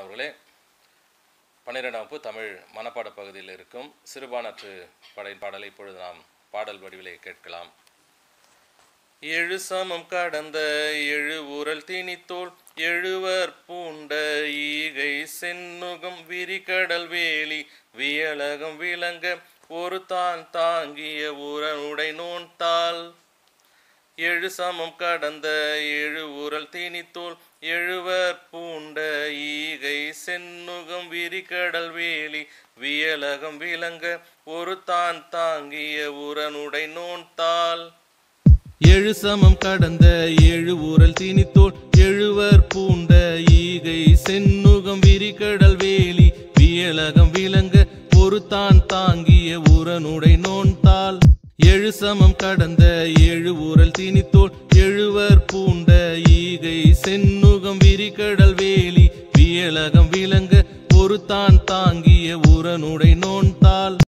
மாணவர்களே, 12ஆம் வகுப்பு தமிழ் மனப்பாட பகுதியில் இருக்கும் சிறுபானாற்று படையின் பாடலை இப்பொழுது நாம் பாடல் வடிவிலே கேட்கலாம். எழு சமம் கடந்த எழு ஊரல் திணித்தோள் எழுவர் பூண்ட ஈகை சென்னுகம் விரிகடல் வேலி வியலகம் விளங்க ஒரு தான் தாங்கிய ஊரனுடை நோன்தாள். எழு சமம் கடந்த எழு ஊரல் திணித்தோள் எழுவர் பூண்ட ஈகை சென்னுகம் விரிகடல் வேலி வியலகம் விளங்க ஒரு தான் தாங்கிய ஊரனுடை நோன்தாள். எழு சமம் கடந்த எழு ஊரல் திணித்தோள் எழுவர் பூண்ட ஈகை சென்னுகம் விரிகடல் வேலி வியலகம் விளங்க ஒரு தான் தாங்கிய ஊரனுடை நோன்தாள். எழு சமம் கடந்த எழு ஊரல் திணித்தோள் எழுவர் பூண்ட ஈகை சென்னுகம் விரிகடல் வேலி வியலகம் விளங்க ஒரு தான் தாங்கிய ஊரனுடை நோன்தாள்.